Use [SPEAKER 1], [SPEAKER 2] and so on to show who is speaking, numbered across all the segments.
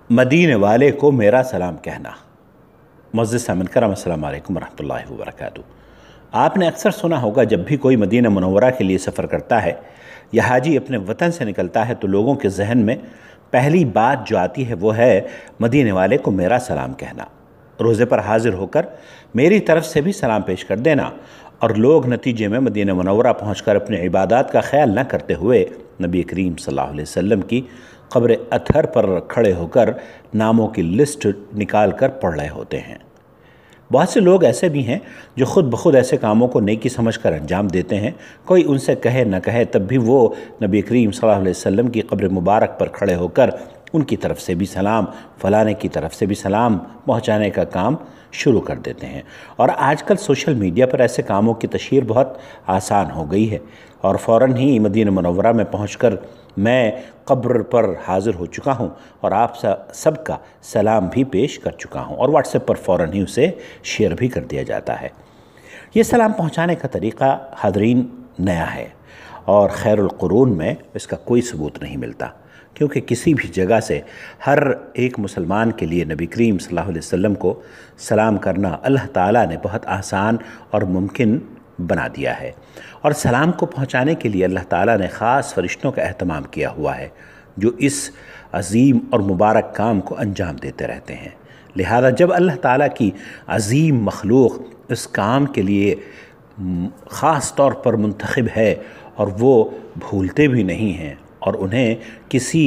[SPEAKER 1] مدینے والے کو میرا سلام کہنا۔ معزز سامعین کرام، السلام علیکم ورحمۃ اللہ وبرکاتہ۔ آپ نے اکثر سنا ہوگا جب بھی کوئی مدینہ منورہ کے لیے سفر کرتا ہے یا حاجی اپنے وطن سے نکلتا ہے تو لوگوں کے ذہن میں پہلی بات جو آتی ہے وہ ہے مدینے والے کو میرا سلام کہنا، روزے پر حاضر ہو کر میری طرف سے بھی سلام پیش کر دینا، اور لوگ نتیجے میں مدینہ منورہ پہنچ کر اپنے عبادات کا خیال نہ کرتے ہوئے نبی کریم صلی اللہ علیہ وسلم کی قبر اطہر پر کھڑے ہو کر ناموں کی لسٹ نکال کر پڑھ رہے ہوتے ہیں۔ بہت سے لوگ ایسے بھی ہیں جو خود بخود ایسے کاموں کو نیکی سمجھ کر انجام دیتے ہیں، کوئی ان سے کہے نہ کہے تب بھی وہ نبی کریم صلی اللہ علیہ وسلم کی قبر مبارک پر کھڑے ہو کر ان کی طرف سے بھی سلام، فلانے کی طرف سے بھی سلام پہنچانے کا کام شروع کر دیتے ہیں۔ اور آج کل سوشل میڈیا پر ایسے کاموں کی تشہیر بہت آسان ہو گئی ہے، اور فوراً ہی مدینہ منورہ میں پہنچ کر میں قبر پر حاضر ہو چکا ہوں اور آپ سب کا سلام بھی پیش کر چکا ہوں، اور واٹس ایپ پر فوراً ہی اسے شیئر بھی کر دیا جاتا ہے۔ یہ سلام پہنچانے کا طریقہ حاضرین نیا ہے، اور خیر القرون میں اس کا کوئی ثبوت نہیں ملتا، کیونکہ کسی بھی جگہ سے ہر ایک مسلمان کے لیے نبی کریم صلی اللہ علیہ وسلم کو سلام کرنا اللہ تعالیٰ نے بہت آسان اور ممکن بنا دیا ہے، اور سلام کو پہنچانے کے لیے اللہ تعالیٰ نے خاص فرشتوں کا اہتمام کیا ہوا ہے جو اس عظیم اور مبارک کام کو انجام دیتے رہتے ہیں۔ لہذا جب اللہ تعالیٰ کی عظیم مخلوق اس کام کے لیے خاص طور پر منتخب ہے اور وہ بھولتے بھی نہیں ہیں، اور انہیں کسی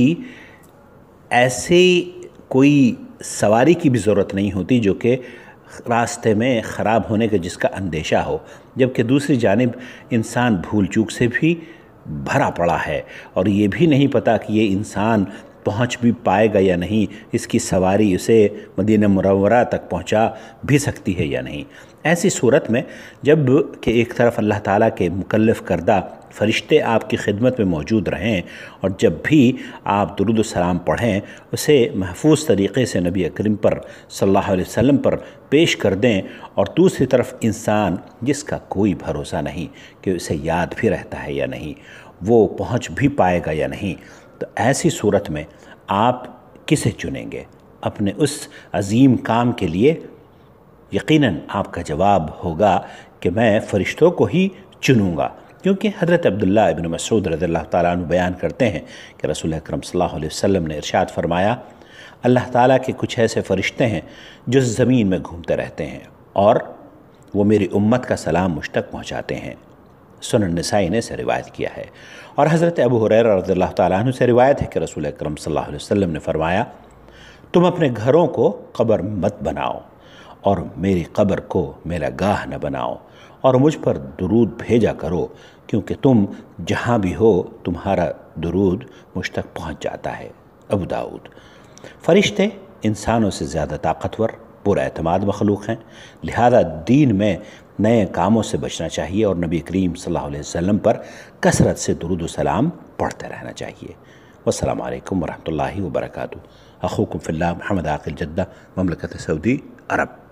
[SPEAKER 1] ایسے کوئی سواری کی بھی ضرورت نہیں ہوتی جو کہ راستے میں خراب ہونے کا جس کا اندیشہ ہو، جبکہ دوسری جانب انسان بھول چوک سے بھی بھرا پڑا ہے اور یہ بھی نہیں پتہ کہ یہ انسان پہنچ بھی پائے گا یا نہیں، اس کی سواری اسے مدینہ منورہ تک پہنچا بھی سکتی ہے یا نہیں۔ ایسی صورت میں جب کہ ایک طرف اللہ تعالیٰ کے مکلف کردہ فرشتے آپ کی خدمت میں موجود رہیں، اور جب بھی آپ درود و سلام پڑھیں اسے محفوظ طریقے سے نبی اکرم پر صلی اللہ علیہ وسلم پر پیش کر دیں، اور دوسری طرف انسان جس کا کوئی بھروسہ نہیں کہ اسے یاد بھی رہتا ہے یا نہیں، وہ پہنچ بھی پائے گا یا نہیں، تو ایسی صورت میں آپ کسے چنیں گے اپنے اس عظیم کام کے لیے؟ یقیناً آپ کا جواب ہوگا کہ میں فرشتوں کو ہی چنوں گا، کیونکہ حضرت عبداللہ ابن مسعود رضی اللہ تعالیٰ عنہ بیان کرتے ہیں کہ رسول اکرم صلی اللہ علیہ وسلم نے ارشاد فرمایا، اللہ تعالیٰ کے کچھ ایسے فرشتے ہیں جو زمین میں گھومتے رہتے ہیں اور وہ میری امت کا سلام مجھ تک پہنچاتے ہیں۔ سنن نسائی نے اسے روایت کیا ہے، اور حضرت ابو ہریرہ رضی اللہ تعالیٰ عنہ سے روایت ہے کہ رسول اکرم صلی اللہ علیہ وسلم نے فرمایا، تم اپنے گھروں کو قبر مت بناؤ اور میری قبر کو میرا گاہ نہ بناؤ، اور مجھ پر درود بھیجا کرو، کیونکہ تم جہاں بھی ہو تمہارا درود مجھ تک پہنچ جاتا ہے۔ ابو داؤد۔ فرشتے انسانوں سے زیادہ طاقتور، پر اعتماد مخلوق ہیں، لہذا دین میں نئے کاموں سے بچنا چاہیے اور نبی کریم صلی اللہ علیہ وسلم پر کثرت سے درود و سلام پڑھتے رہنا چاہیے۔ والسلام علیکم ورحمۃ اللہ وبرکاتہ۔ اخوکم فی اللہ محمد عاقل جدہ، مملکت سعودی عرب۔